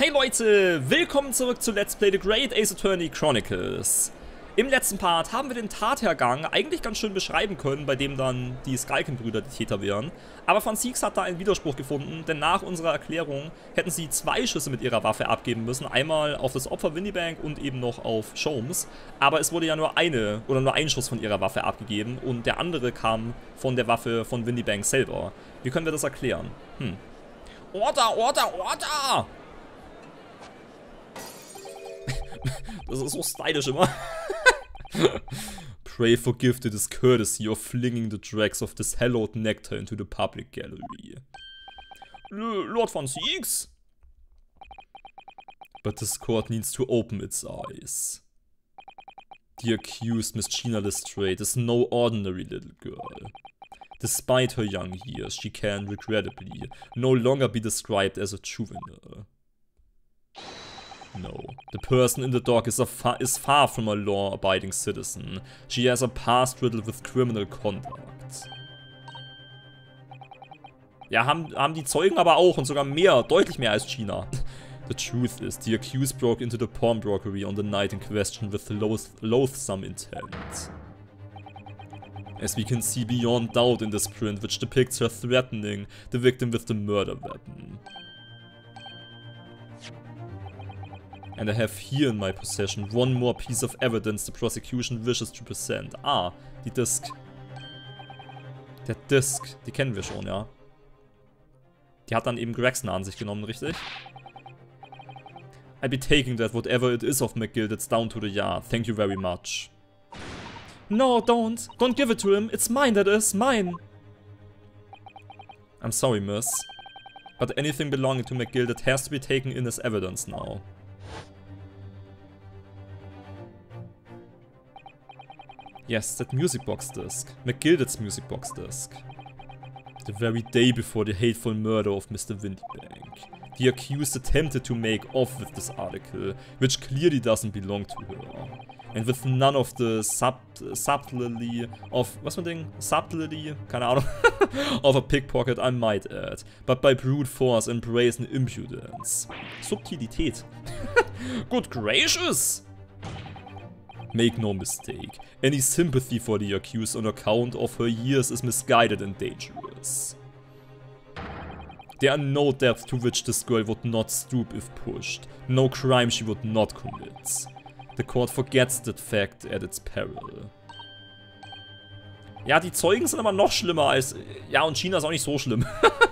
Hey Leute, willkommen zurück zu Let's Play The Great Ace Attorney Chronicles. Im letzten Part haben wir den Tathergang eigentlich ganz schön beschreiben können, bei dem dann die Skalken-Brüder die Täter wären. Aber Van Zieks hat da einen Widerspruch gefunden, denn nach unserer Erklärung hätten sie 2 Schüsse mit ihrer Waffe abgeben müssen. Einmal auf das Opfer Windybank und eben noch auf Sholmes. Aber es wurde ja nur ein Schuss von ihrer Waffe abgegeben und der andere kam von der Waffe von Windybank selber. Wie können wir das erklären? Order, Order, Order! Das ist so stylisch immer. Pray for gifted courtesy of flinging the dregs of this hallowed nectar into the public gallery. Lord Van Zieks? But this court needs to open its eyes. The accused, Miss Gina Lestrade, is no ordinary little girl. Despite her young years, she can, regrettably, no longer be described as a juvenile. No, the person in the dock is far from a law-abiding citizen. She has a past riddled with criminal conduct. Ja, haben die Zeugen aber auch und sogar mehr, deutlich mehr als Gina. The truth is, the accused broke into the pawnbrokery on the night in question with loathsome intent. As we can see beyond doubt in this print, which depicts her threatening the victim with the murder weapon. And I have here in my possession one more piece of evidence the prosecution wishes to present. Ah, die Disk. Der Disk, die kennen wir schon, ja. Die hat dann eben Gregson an sich genommen, richtig? I'll be taking that, whatever it is of McGill, that's down to the yard. Thank you very much. No, don't. Don't give it to him. It's mine, that is. Mine. I'm sorry, miss. But anything belonging to McGill, that has to be taken in as evidence now. Yes, that music box disc. McGilded's music box disc. The very day before the hateful murder of Mr. Windybank, the accused attempted to make off with this article, which clearly doesn't belong to her. And with none of the subtlety of, was für ein Ding? Subtlety? Keine Ahnung. Of a pickpocket, I might add. But by brute force and brazen impudence. Subtilität. Good gracious! Make no mistake, any sympathy for the accused on account of her years is misguided and dangerous. There are no depths to which this girl would not stoop if pushed, no crime she would not commit. The court forgets that fact at its peril. Ja, die Zeugen sind aber noch schlimmer als... Ja, und China ist auch nicht so schlimm.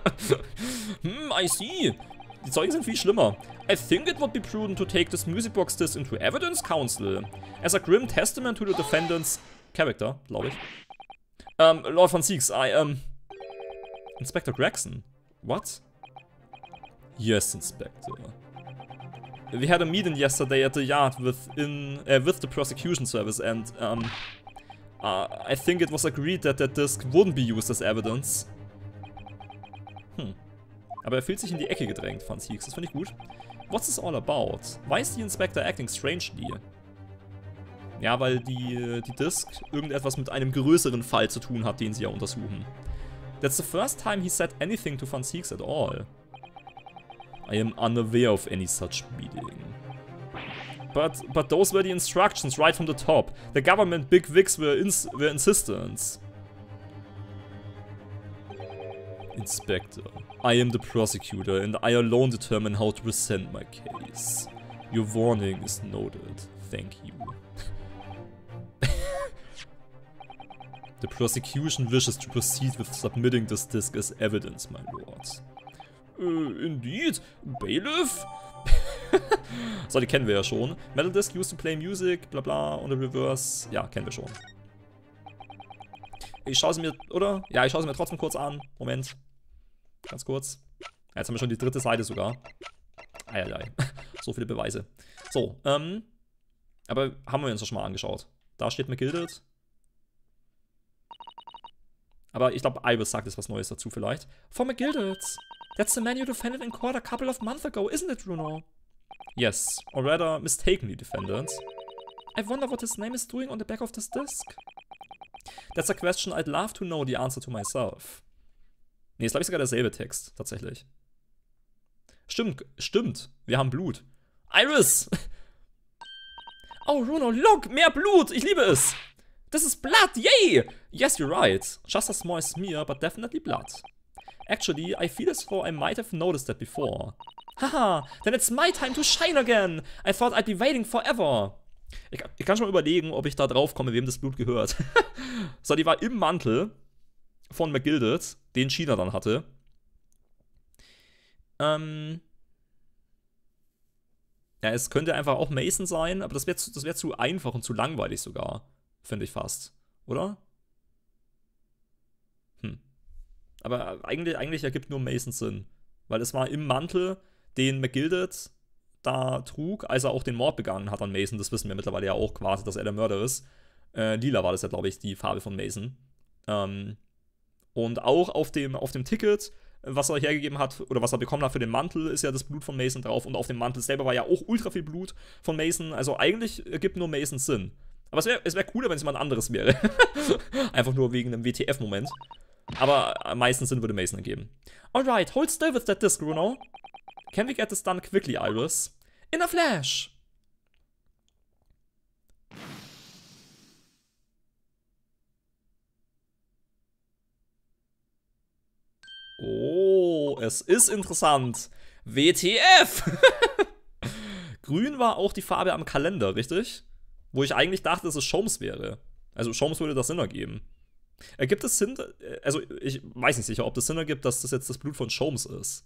I see. Die Zeugen sind viel schlimmer. I think it would be prudent to take this music box disc into evidence counsel. As a grim testament to the defendant's character, glaube ich. Lord Van Zieks, Inspector Gregson. What? Yes, Inspector. We had a meeting yesterday at the yard with the prosecution service and, I think it was agreed that that disc wouldn't be used as evidence. Aber er fühlt sich in die Ecke gedrängt, Van Zieks. Das finde ich gut. What's this all about? Why is the Inspector acting strangely? Ja, weil die Disc irgendetwas mit einem größeren Fall zu tun hat, den sie ja untersuchen. That's the first time he said anything to Van Zieks at all. I am unaware of any such meeting. But those were the instructions right from the top. The government bigwigs were insistent. Inspector, I am the prosecutor and I alone determine how to present my case. Your warning is noted. Thank you. The prosecution wishes to proceed with submitting this disc as evidence, my lord. Indeed. Bailiff? So, die kennen wir ja schon. Metal disc used to play music, bla bla, on the reverse. Ja, kennen wir schon. Ich schaue sie mir, oder? Ja, ich schaue sie mir trotzdem kurz an. Moment. Ganz kurz. Ja, jetzt haben wir schon die 3. Seite sogar. Eieiei. So viele Beweise. So, aber haben wir uns das schon mal angeschaut. Da steht McGilded. Aber ich glaube, Ibis sagt jetzt was Neues dazu vielleicht. For McGilded. That's the man you defended in court a couple of months ago, isn't it, Bruno? Yes, or rather, mistakenly defended. I wonder what his name is doing on the back of this disc. That's a question I'd love to know the answer to myself. Nee, ist glaube ich sogar derselbe Text, tatsächlich. Stimmt. Wir haben Blut. Iris! Oh, Runo, look! Mehr Blut! Ich liebe es! This is blood! Yay! Yes, you're right. Just a small smear, but definitely blood. Actually, I feel as though I might have noticed that before. Haha, then it's my time to shine again! I thought I'd be waiting forever. Ich kann schon mal überlegen, ob ich da drauf komme, wem das Blut gehört. So, die war im Mantel von McGilded, den China dann hatte. Ja, es könnte einfach auch Mason sein, aber das wär zu einfach und zu langweilig sogar. Finde ich fast. Oder? Aber eigentlich ergibt nur Mason Sinn. Weil es war im Mantel, den McGilded da trug, als er auch den Mord begangen hat an Mason. Das wissen wir mittlerweile ja auch quasi, dass er der Mörder ist. Lila war das ja, glaube ich, die Farbe von Mason. Und auch auf dem Ticket, was er hergegeben hat, oder was er bekommen hat für den Mantel, ist ja das Blut von Mason drauf. Und auf dem Mantel selber war ja auch ultra viel Blut von Mason. Also eigentlich ergibt nur Mason Sinn. Aber es wär cooler, wenn es jemand anderes wäre. Einfach nur wegen einem WTF-Moment. Aber am meisten Sinn würde Mason ergeben. Alright, hold still with that disc, Runo. Can we get this done quickly, Iris? In a flash! Oh, es ist interessant. WTF! Grün war auch die Farbe am Kalender, richtig? Wo ich eigentlich dachte, dass es Sholmes wäre. Also Sholmes würde das Sinn ergeben. Ergibt es Sinn, also ich weiß nicht sicher, ob das Sinn ergibt, dass das jetzt das Blut von Sholmes ist.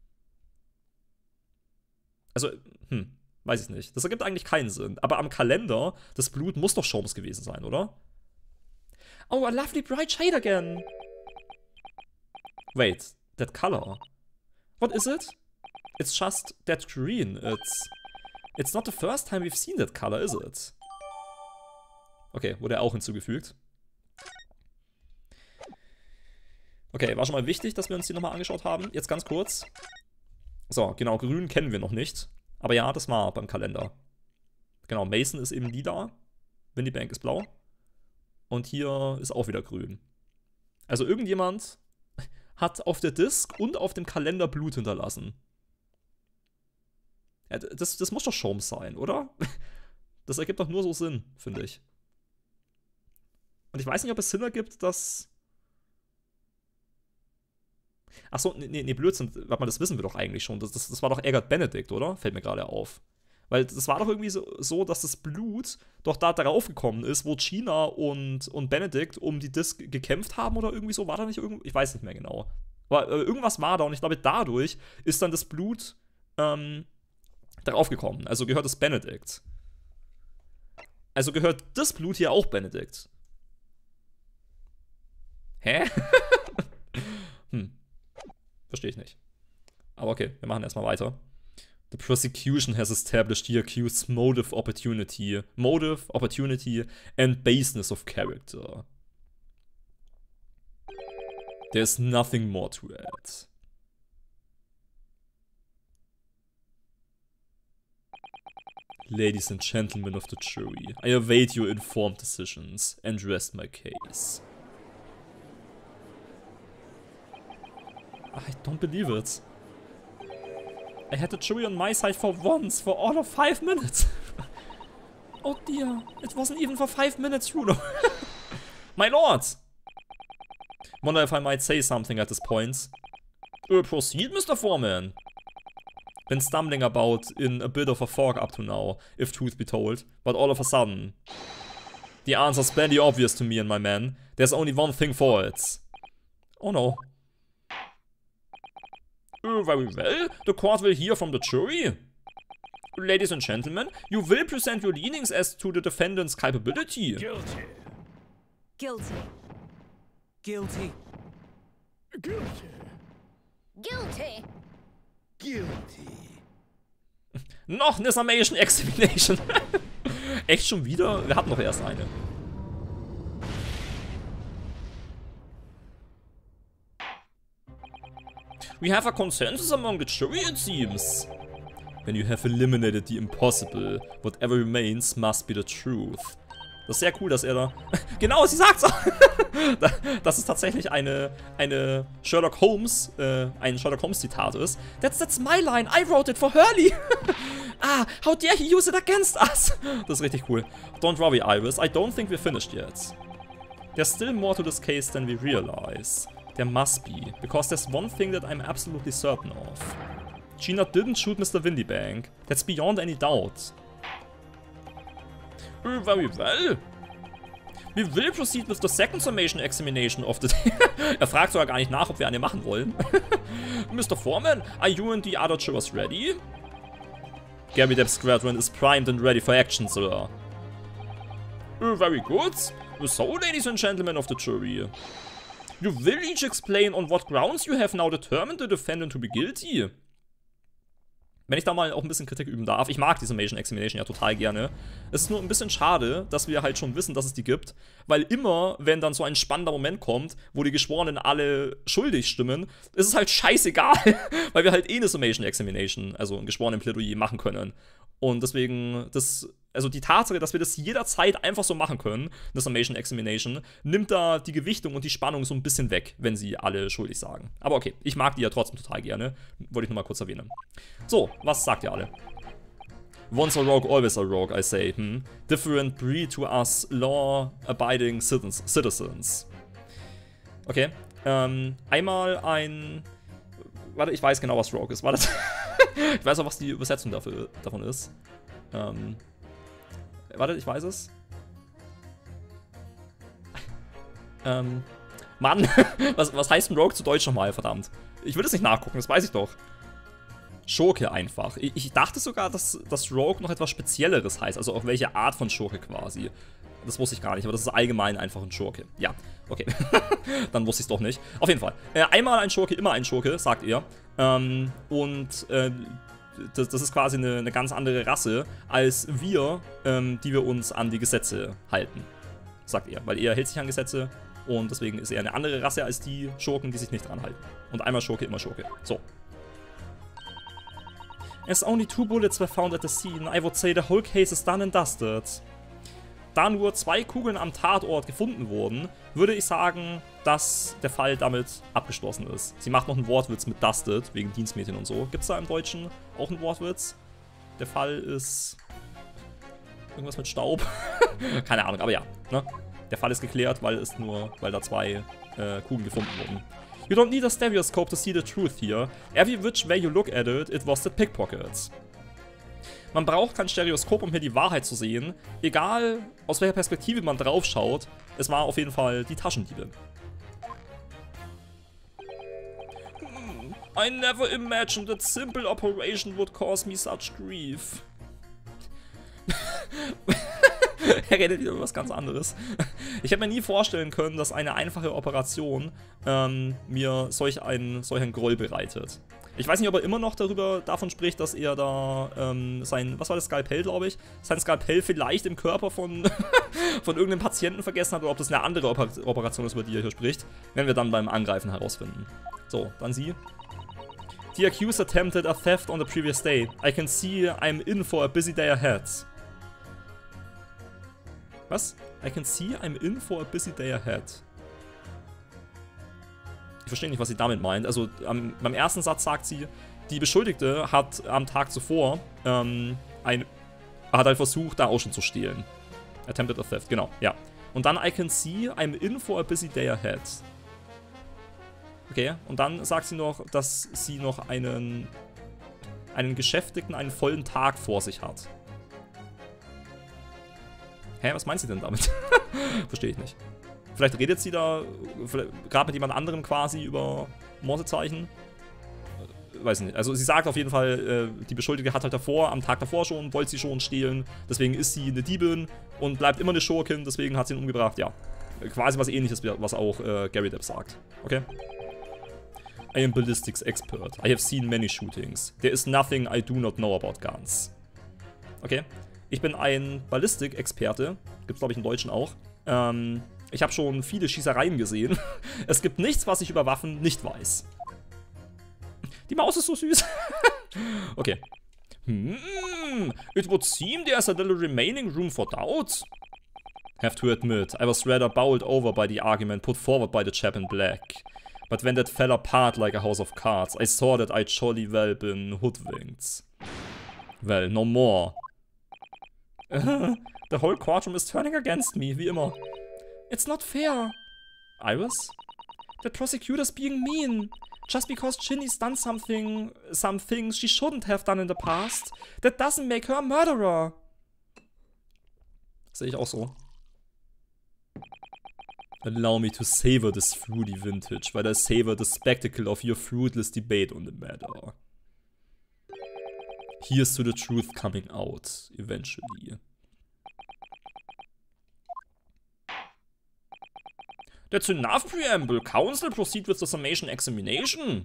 Also, weiß ich nicht. Das ergibt eigentlich keinen Sinn. Aber am Kalender, das Blut muss doch Sholmes gewesen sein, oder? Oh, a lovely bright shade again. Wait, that color. What is it? It's just that green. It's not the first time we've seen that color, is it? Okay, wurde er auch hinzugefügt. Okay, war schon mal wichtig, dass wir uns die nochmal angeschaut haben. Jetzt ganz kurz. So, genau, grün kennen wir noch nicht. Aber ja, das war beim Kalender. Genau, Mason ist eben lila. Windy Bank ist blau. Und hier ist auch wieder grün. Also irgendjemand hat auf der Disk und auf dem Kalender Blut hinterlassen. Ja, das muss doch Sholmes sein, oder? Das ergibt doch nur so Sinn, finde ich. Und ich weiß nicht, ob es Sinn ergibt, dass... Achso, nee, Blödsinn. Warte mal, das wissen wir doch eigentlich schon. Das war doch Eggert Benedict, oder? Fällt mir gerade auf. Weil das war doch irgendwie so, dass das Blut doch da drauf gekommen ist, wo China und Benedict um die Disk gekämpft haben oder irgendwie so. War da nicht irgendwie? Ich weiß nicht mehr genau. Aber irgendwas war da und ich glaube, dadurch ist dann das Blut darauf gekommen. Also gehört es Benedict. Also gehört das Blut hier auch Benedict. Hä? Verstehe ich nicht. Aber okay, wir machen erstmal weiter. The prosecution has established the accused's motive, opportunity, and baseness of character. There's nothing more to add. Ladies and gentlemen of the jury, I await your informed decisions and rest my case. I don't believe it. I had the jury on my side for once, for all of 5 minutes. Oh dear, it wasn't even for 5 minutes, Runo. My lord! Wonder if I might say something at this point. Proceed, Mr. Foreman. Been stumbling about in a bit of a fog up to now, if truth be told, but all of a sudden, the answer's plenty obvious to me and my men. There's only one thing for it. Oh no. Very well, the court will hear from the jury. Ladies and gentlemen, you will present your leanings as to the defendant's culpability. Guilty. Guilty. Guilty. Guilty. Guilty. Guilty. Noch eine Summation Examination. Echt schon wieder? Wir hatten noch erst eine. We have a consensus among the jury, it seems. When you have eliminated the impossible, whatever remains must be the truth. Das ist sehr cool, dass er da Genau, sie sagt's auch. Das ist tatsächlich ein Sherlock Holmes Zitat ist. That's my line. I wrote it for Hurley. Ah, how dare he use it against us? Das ist richtig cool. Don't worry, Iris. I don't think we're finished yet. There's still more to this case than we realize. There must be, because there's one thing that I'm absolutely certain of. Gina didn't shoot Mr. Windybank. That's beyond any doubt. Very well. We will proceed with the second summation examination of the day. Er fragt sogar gar nicht nach, ob wir eine machen wollen. Mr. Foreman, are you and the other jurors ready? Gary Depp's squadron is primed and ready for action, sir. Very good. So, ladies and gentlemen of the jury. You will each explain on what grounds you have now determined the defendant to be guilty. Wenn ich da mal auch ein bisschen Kritik üben darf, ich mag die Summation Examination ja total gerne. Es ist nur ein bisschen schade, dass wir halt schon wissen, dass es die gibt, weil immer, wenn dann so ein spannender Moment kommt, wo die Geschworenen alle schuldig stimmen, ist es halt scheißegal, weil wir halt eh eine Summation Examination, also ein Geschworenenplädoyer machen können. Und deswegen, also die Tatsache, dass wir das jederzeit einfach so machen können, eine Summation Examination, nimmt da die Gewichtung und die Spannung so ein bisschen weg, wenn sie alle schuldig sagen. Aber okay, ich mag die ja trotzdem total gerne. Wollte ich nur mal kurz erwähnen. So, was sagt ihr alle? Once a rogue, always a rogue, I say. Different breed to us law-abiding citizens. Okay, einmal ein... Warte, ich weiß genau, was Rogue ist. Warte. Ich weiß auch, was die Übersetzung davon ist. Warte, ich weiß es. Mann, was heißt ein Rogue zu Deutsch nochmal, verdammt? Ich will es nicht nachgucken, das weiß ich doch. Schurke einfach. Ich dachte sogar, dass Rogue noch etwas Spezielleres heißt, also auch welche Art von Schurke quasi. Das wusste ich gar nicht, aber das ist allgemein einfach ein Schurke. Ja, okay. Dann wusste ich es doch nicht. Auf jeden Fall. Einmal ein Schurke, immer ein Schurke, sagt er. Das ist quasi eine ganz andere Rasse als wir, die wir uns an die Gesetze halten, sagt er. Weil er hält sich an Gesetze und deswegen ist er eine andere Rasse als die Schurken, die sich nicht dran halten. Und einmal Schurke, immer Schurke. So. As only 2 bullets were found at the scene, I would say the whole case is done and dusted. Da nur 2 Kugeln am Tatort gefunden wurden, würde ich sagen, dass der Fall damit abgeschlossen ist. Sie macht noch einen Wortwitz mit Dusted, wegen Dienstmädchen und so. Gibt es da im Deutschen auch einen Wortwitz? Der Fall ist... irgendwas mit Staub? Keine Ahnung, aber ja. Ne? Der Fall ist geklärt, weil da 2 Kugeln gefunden wurden. You don't need a stereoscope to see the truth here. Every which way you look at it, it was the pickpockets. Man braucht kein Stereoskop, um hier die Wahrheit zu sehen. Egal, aus welcher Perspektive man drauf schaut, es war auf jeden Fall die Taschendiebe. I never imagined that simple operation would cause me such grief. Er redet wieder über was ganz anderes. Ich hätte mir nie vorstellen können, dass eine einfache Operation mir solch einen Groll bereitet. Ich weiß nicht, ob er immer noch davon spricht, dass er da was war das, Skalpell, glaube ich? Sein Skalpell vielleicht im Körper von irgendeinem Patienten vergessen hat oder ob das eine andere Operation ist, über die er hier spricht. Werden wir dann beim Angreifen herausfinden. So, dann sie. The accused attempted a theft on the previous day. I can see I'm in for a busy day ahead. Was? I can see I'm in for a busy day ahead. Ich verstehe nicht, was sie damit meint. Also beim ersten Satz sagt sie, die Beschuldigte hat am Tag zuvor hat halt versucht, da auch schon zu stehlen. Attempted a theft, genau, ja. Und dann I can see I'm in for a busy day ahead. Okay, und dann sagt sie noch, dass sie noch einen Geschäftigten, einen vollen Tag vor sich hat. Hä, was meint sie denn damit? Verstehe ich nicht. Vielleicht redet sie da gerade mit jemand anderem quasi über Morsezeichen. Weiß nicht. Also sie sagt auf jeden Fall, die Beschuldigte hat halt am Tag davor schon, wollte sie schon stehlen. Deswegen ist sie eine Diebin und bleibt immer eine Schurkin, deswegen hat sie ihn umgebracht. Ja, quasi was Ähnliches, was auch Gary Depp sagt. Okay? I am ballistics expert. I have seen many shootings. There is nothing I do not know about guns. Okay? Ich bin ein Ballistik-Experte. Gibt's, glaube ich, im Deutschen auch. Ich habe schon viele Schießereien gesehen. Es gibt nichts, was ich über Waffen nicht weiß. Die Maus ist so süß. Okay. It would seem there's a little remaining room for doubt. Have to admit, I was rather bowled over by the argument put forward by the chap in black. But when that fell apart like a house of cards, I saw that I'd surely well been hoodwinked. Well, no more. The whole courtroom is turning against me, wie immer. It's not fair. Iris? The prosecutor's being mean. Just because Ginny's done some things she shouldn't have done in the past, that doesn't make her a murderer. Sehe ich auch so. Allow me to savor this fruity vintage, while I savor the spectacle of your fruitless debate on the matter. Here's to the truth coming out, eventually. That's enough preamble. Counsel, proceed with the summation examination.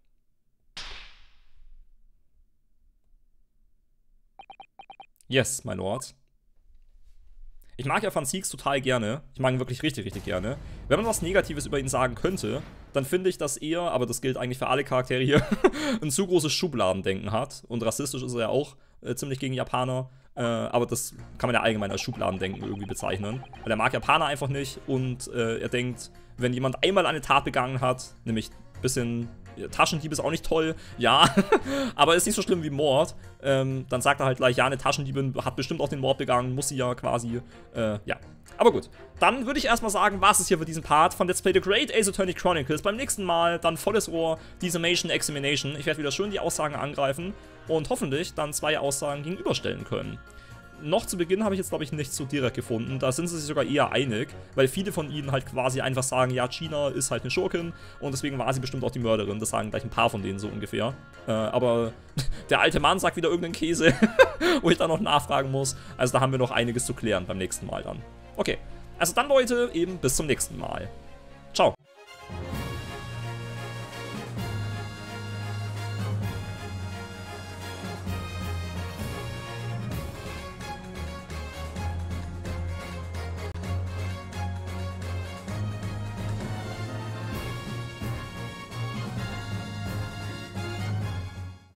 Yes, my lord. Ich mag ja Van Zieks total gerne. Ich mag ihn wirklich richtig, richtig gerne. Wenn man was Negatives über ihn sagen könnte, dann finde ich, dass er, aber das gilt eigentlich für alle Charaktere hier, ein zu großes Schubladendenken hat. Und rassistisch ist er ja auch ziemlich gegen Japaner. Aber das kann man ja allgemein als Schubladendenken irgendwie bezeichnen. Weil er mag Japaner einfach nicht und er denkt, wenn jemand einmal eine Tat begangen hat, nämlich ein bisschen Taschendieb ist auch nicht toll, ja, aber ist nicht so schlimm wie Mord, dann sagt er halt gleich, ja, eine Taschendiebin hat bestimmt auch den Mord begangen, muss sie ja quasi, ja. Aber gut, dann würde ich erstmal sagen, was ist hier für diesen Part von Let's Play The Great Ace Attorney Chronicles. Beim nächsten Mal dann volles Rohr, die Summation Examination. Ich werde wieder schön die Aussagen angreifen und hoffentlich dann 2 Aussagen gegenüberstellen können. Noch zu Beginn habe ich jetzt, glaube ich, nichts so direkt gefunden. Da sind sie sich sogar eher einig, weil viele von ihnen halt quasi einfach sagen, ja, China ist halt eine Schurkin und deswegen war sie bestimmt auch die Mörderin. Das sagen gleich ein paar von denen so ungefähr. Aber der alte Mann sagt wieder irgendeinen Käse, wo ich dann noch nachfragen muss. Also da haben wir noch einiges zu klären beim nächsten Mal dann. Okay, also dann, Leute, eben bis zum nächsten Mal. Ciao.